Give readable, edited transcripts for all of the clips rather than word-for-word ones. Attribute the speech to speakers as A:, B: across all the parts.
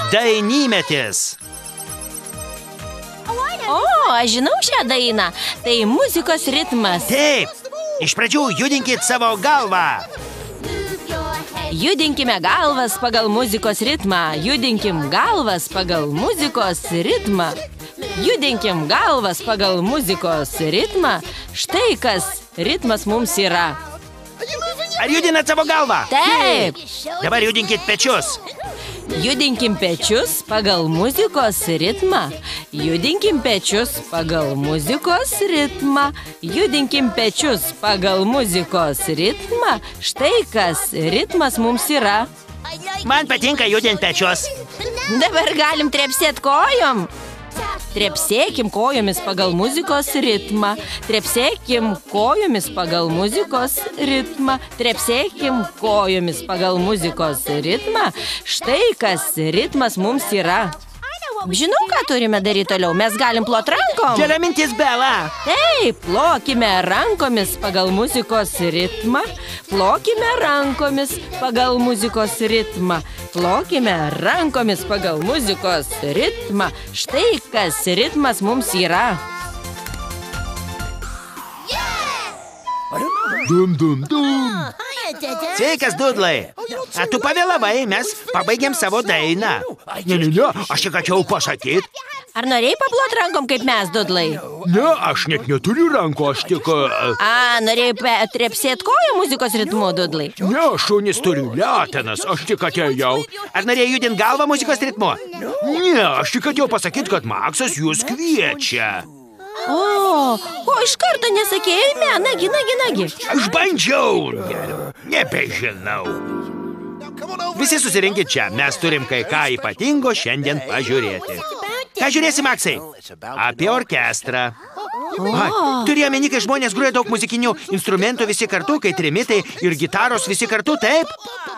A: Dainymetis.
B: O, aš žinau šią dainą. Tai muzikos ritmas.
A: Taip. Iš pradžių judinkit savo galvą.
B: Judinkime galvas pagal muzikos ritmą. Judinkim galvas pagal muzikos ritmą. Judinkim galvas pagal muzikos ritmą. Štai kas ritmas mums yra.
A: Ar judinat savo galvą?
B: Taip.
A: Dabar judinkit pečius.
B: Judinkim pečius pagal muzikos ritmą. Judinkim pečius pagal muzikos ritmą. Judinkim pečius pagal muzikos ritmą. Štai kas ritmas mums yra.
A: Man patinka judinti pečius.
B: Dabar galim trepsėt kojom. Trepsėkim kojomis pagal muzikos ritmą. Trepsėkim kojomis pagal muzikos ritmą. Trepsėkim kojomis pagal muzikos ritmą. Štai kas ritmas mums yra. Žinau, ką turime daryti toliau. Mes galim plot rankom.
A: Gera mintis, Bela.
B: Taip, plokime rankomis pagal muzikos ritmą. Plokime rankomis pagal muzikos ritmą. Plokime rankomis pagal muzikos ritmą. Štai kas ritmas mums yra.
C: Dum, dum, dum.
A: Sveikas, Dudlai. A tu pavėlavai, mes pabaigėm savo dainą. Ne, aš tik atėjau pasakyt.
B: Ar norėjai paplot rankom kaip mes, Dudlai?
C: Ne, aš net neturiu rankų, aš tik...
B: Norėjai trepsėt koją muzikos ritmu, Dudlai?
C: Ne, šunys turiu letenas, aš tik atėjau.
A: Ar norėjai judinti galvą muzikos ritmu?
C: Ne, aš tik atėjau pasakyti, kad Maksas jūs kviečia.
B: O iš karto nesakėjai, nagi.
A: Aš bandžiau. Nebežinau. Visi susirinkit čia, mes turim kai ką ypatingo šiandien pažiūrėti. Ką žiūrėsi, Maksai? Apie orkestrą. Turėjome omeny, kai žmonės groja daug muzikinių instrumentų visi kartu, kai trimitai ir gitaros visi kartu, taip?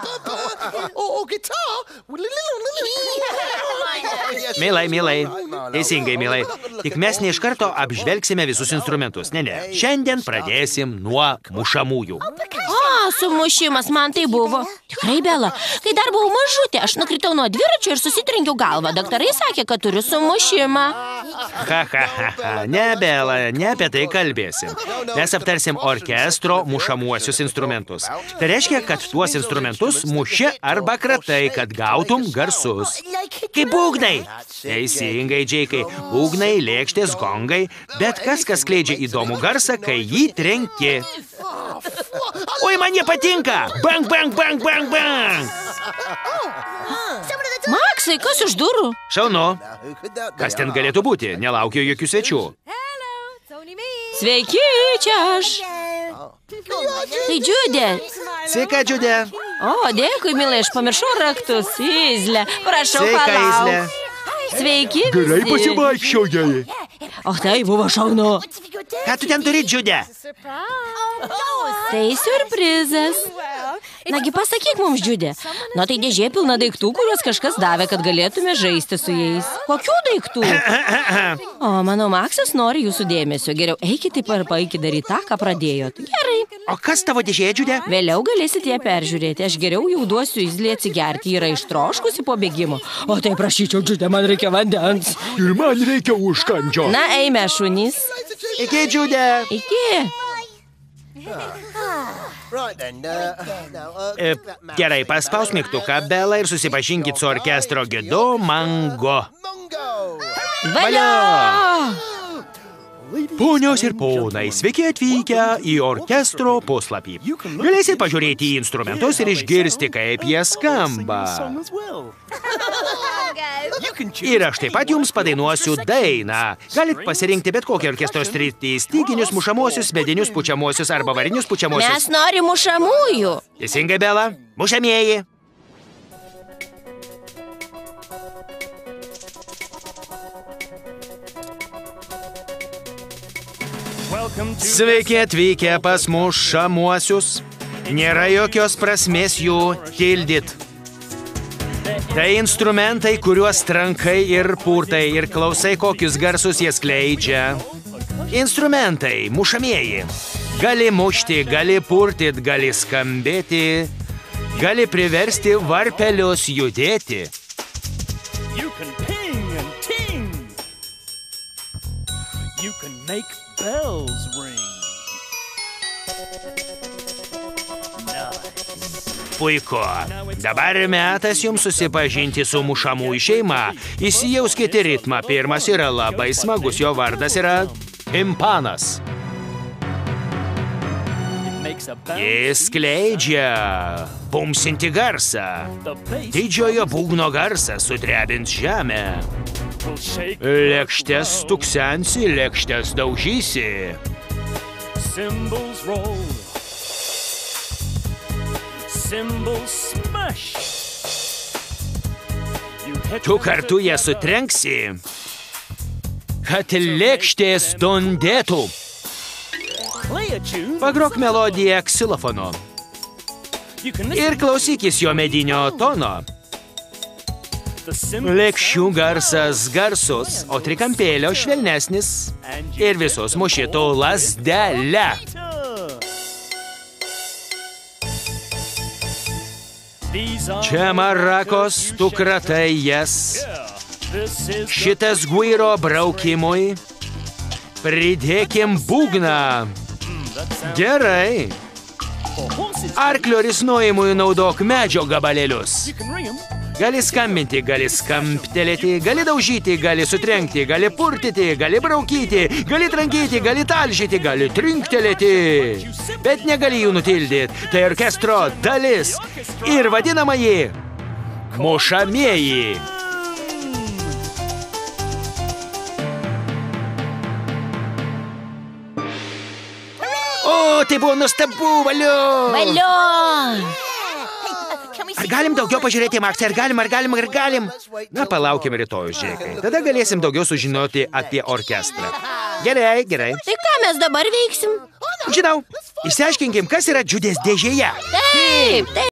A: Mielai, teisingai, mielai. Tik mes ne iš karto apžvelgsime visus instrumentus. Ne. Šiandien pradėsim nuo mušamųjų.
B: Sumušimas man tai buvo. Tikrai, Bela, kai dar buvau mažutė, aš nukritau nuo dviračio ir susitrenkiau galvą. Daktarai sakė, kad turiu sumušimą.
A: Ne, Bela, ne apie tai kalbėsim. Mes aptarsim orkestro mušamuosius instrumentus. Tai reiškia, kad tuos instrumentus muši arba kratai, kad gautum garsus. Kaip būgnai. Teisingai, Džeikai. Būgnai, lėkštės, gongai, bet kas skleidžia įdomų garsą, kai jį trenki. Oi, man jie patinka! Bang, bang, bang, bang, bang!
B: Maksai, kas už durų?
A: Šaunu. Kas ten galėtų būti? Nelaukiu jokių svečių.
B: Sveiki, čia aš. Tai Džiudė.
A: Sveika, Džiudė.
B: Dėkui, milai, aš pamiršau raktus. Izlė, prašau, palauk. Sveiki visi.
C: Gerai pasivaikščiojai.
B: Tai buvo šaunu.
A: Ką tu ten turi, Džiudė?
B: Tai siurprizas. Nagi pasakyk mums, Džiudė. Tai dėžė pilna daiktų, kuriuos kažkas davė, kad galėtume žaisti su jais. Kokių daiktų? Mano Maksas nori jūsų dėmesio. Geriau eikit ir pabaikit daryti tą, ką pradėjot. Gerai.
A: O kas tavo dėžėje, Džiudė?
B: Vėliau galėsit ją peržiūrėti. Aš geriau jau duosiu Izlį atsigerti. Yra ištroškusi po bėgimo. Tai prašyčiau, Džiudė, man reikia vandens.
C: Ir man reikia užkandžio.
B: Na, eime, šunys.
A: Iki, Džiudė.
B: Iki.
A: Gerai, paspaus mygtuką, Bela, ir susipažinkit su orkestro gidu Mango.
B: Valio!
A: Ponios ir ponai, sveiki atvykę į orkestro puslapį. Galėsit pažiūrėti į instrumentus ir išgirsti, kaip jie skamba. Ir aš taip pat jums padainuosiu dainą. Galit pasirinkti bet kokį orkestro sritį, styginius, mušamuosius, medinius, pučiamuosius arba varinius pučiamuosius.
B: Mes norim mušamųjų.
A: Teisingai, Bela. Mušamieji. Sveiki atvykę pas mušamuosius. Nėra jokios prasmės jų tildyt. Tai instrumentai, kuriuos trankai ir purtai ir klausai, kokius garsus jie skleidžia. Instrumentai, mušamieji. Gali mušti, gali purtit, gali skambėti, gali priversti varpelius judėti. Puiku. Dabar metas jums susipažinti su mušamųjų šeima. Įsijauskite ritmą. Pirmas yra labai smagus, jo vardas yra timpanas. Jis skleidžia bumsinti garsą. Didžiojo būgno garsas sudrebins žemę. Lėkštes tuksensi, lėkštes daužysi. Tu kartu jas sutrenksi, kad lėkštės dundėtų. Pagrok melodiją ksilofonu ir klausykis jo medinio tono. Lėkščių garsas garsus, o trikampėlio švelnesnis ir visos mušėtų lazdelę. Čia marakos, tu kratai jas. Šitas guiro braukimui. Pridėkim būgną. Gerai. Arklio risnojimui naudok medžio gabalėlius. Gali skambinti, gali skamptelėti, gali daužyti, gali sutrenkti, gali purtyti, gali braukyti, gali trankyti, gali talžyti, gali trinktelėti. Bet negali jų nutildyti. Tai orkestro dalis ir vadinamąjį mušamieji. O, tai buvo nuostabu, valio!
B: Valio!
A: Ar galim daugiau pažiūrėti, Maksai? Ar galim? Na, palaukim rytojus, žiūrėkai. Tada galėsim daugiau sužinoti apie orkestrą. Gerai.
B: Tai ką mes dabar veiksim?
A: Žinau, išsiaiškinkim, kas yra džiudės dėžėje.
B: Taip.